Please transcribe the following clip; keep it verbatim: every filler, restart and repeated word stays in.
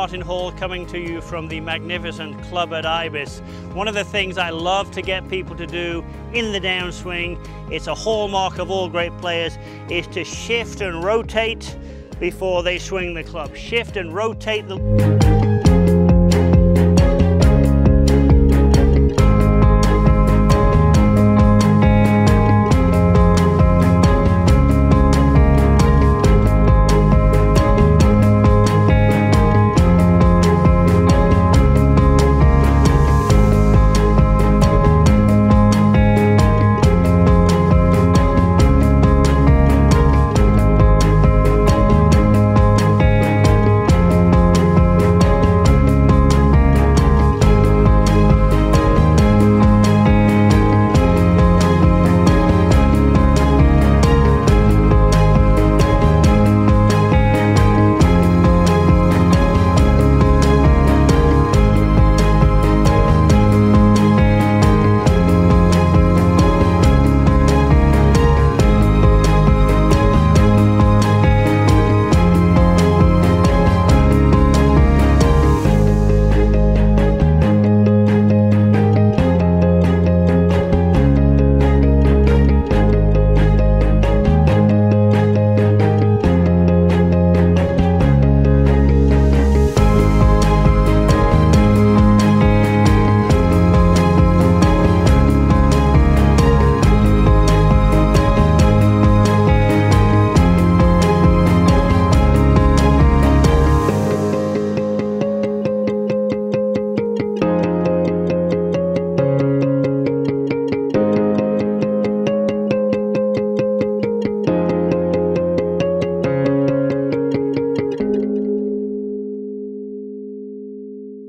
Martin Hall, coming to you from the magnificent club at Ibis. One of the things I love to get people to do in the downswing, it's a hallmark of all great players, is to shift and rotate before they swing the club. Shift and rotate the...